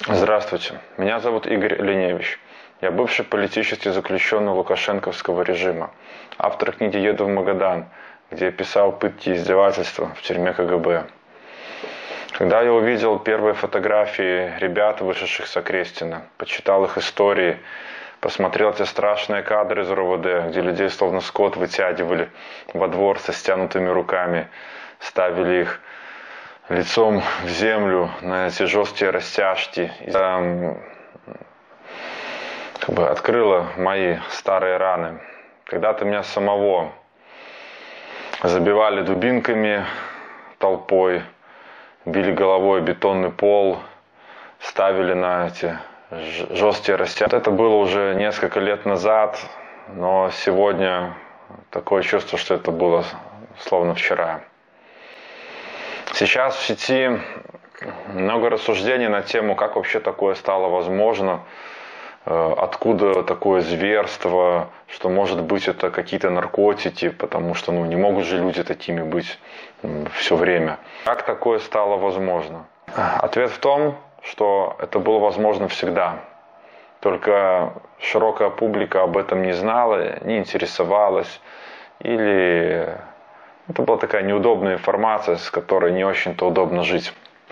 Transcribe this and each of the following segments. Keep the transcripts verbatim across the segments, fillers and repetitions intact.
Здравствуйте, меня зовут Игорь Линевич. Я бывший политический заключенный лукашенковского режима, автор книги «Еду в Магадан», где я писал пытки и издевательства в тюрьме ка гэ бэ. Когда я увидел первые фотографии ребят, вышедших с Окрестина, почитал их истории, посмотрел те страшные кадры из эр о вэ дэ, где людей словно скот вытягивали во двор со стянутыми руками, ставили их лицом в землю на эти жесткие растяжки. Это как бы открыло мои старые раны. Когда-то меня самого забивали дубинками толпой, били головой бетонный пол, ставили на эти жесткие растяжки. Это было уже несколько лет назад, но сегодня такое чувство, что это было словно вчера. Сейчас в сети много рассуждений на тему, как вообще такое стало возможно, откуда такое зверство, что может быть это какие-то наркотики, потому что ну, не могут же люди такими быть все время. Как такое стало возможно? Ответ в том, что это было возможно всегда. Только широкая публика об этом не знала, не интересовалась, или это была такая неудобная информация, с которой не очень-то удобно жить.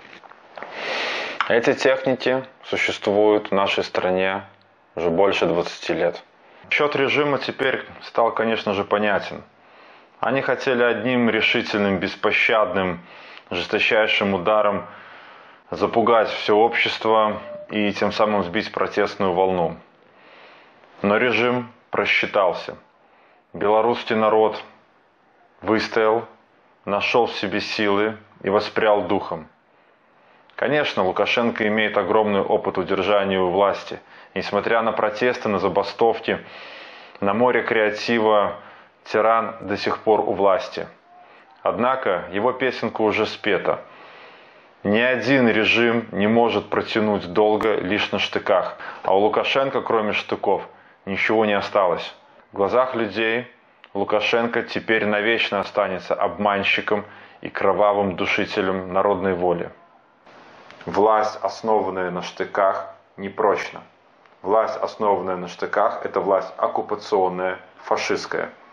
Эти техники существуют в нашей стране уже больше двадцати лет. Счет режима теперь стал, конечно же, понятен. Они хотели одним решительным, беспощадным, жесточайшим ударом запугать все общество и тем самым сбить протестную волну. Но режим просчитался. Белорусский народ выстоял, нашел в себе силы и воспрял духом. Конечно, Лукашенко имеет огромный опыт удержания у власти. Несмотря на протесты, на забастовки, на море креатива, тиран до сих пор у власти. Однако его песенка уже спета. Ни один режим не может протянуть долго лишь на штыках, а у Лукашенко, кроме штыков, ничего не осталось. В глазах людей Лукашенко теперь навечно останется обманщиком и кровавым душителем народной воли. Власть, основанная на штыках, непрочна. Власть, основанная на штыках, это власть оккупационная, фашистская.